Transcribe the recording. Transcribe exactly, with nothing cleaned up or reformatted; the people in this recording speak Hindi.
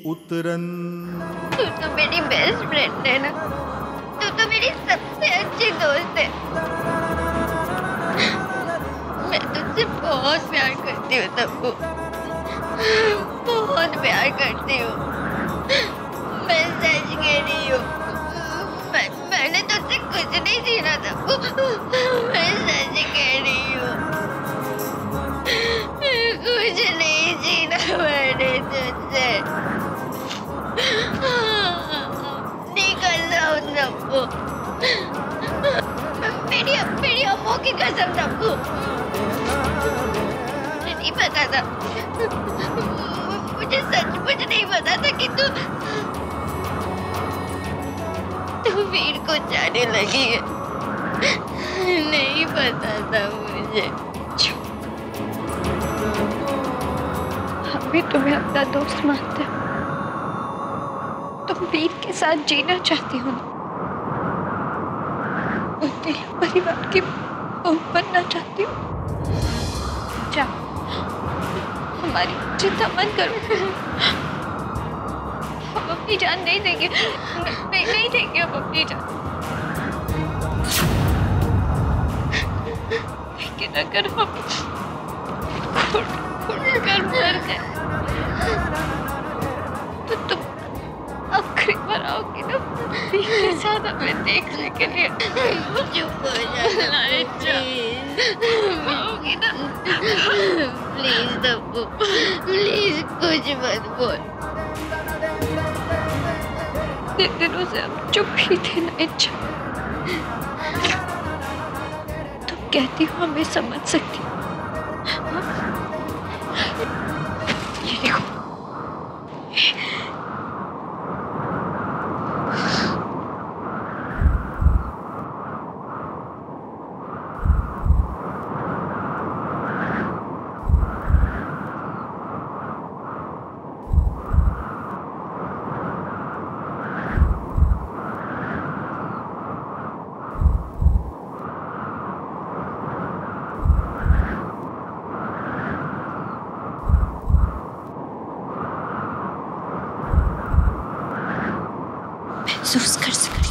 उतरन। तू तो मेरी बेस्ट फ्रेंड है ना, तू तो मेरी सबसे अच्छी दोस्त है। मैं तुझसे बहुत प्यार करती हूँ तब्बू, बहुत प्यार करती हूँ। मैं सच कह रही हूँ, मैं मैंने तुझसे कुछ नहीं छीना तब्बू, मैं सच कह रही हूँ, कुछ नहीं छीना मैंने तुझसे। निकल जाओ तब्बू, मेरी मेरी अम्मों की कसम तब्बू, मुझे नहीं पता था, मुझे सचमुच नहीं पता था कि तू तू वीर को जाने लगी है, नहीं पता था मुझे। हम भी तुम्हें अपना दोस्त मानते हैं, तुम वीर के साथ जीना चाहती हो ना, उनके परिवार की बहू बनना चाहती हो। जाओ, हमारी चिंता मत करो, हम अपनी जान नहीं देंगे, नहीं नहीं देंगे हम अपनी जान। लेकिन अगर हम खुद खुद कर मर गए तो तुम आखिरी बार आओगी ना के साथ हमें देखने के लिए। चुप हो जाना आओगी ना, प्लीज तब्बू, प्लीज कुछ मत बोल। इतने दिनों से हम चुप ही थे ना इच्छा, तुम कहती हो हमें समझ सकती हो। ये देखो, महसूस कर सकती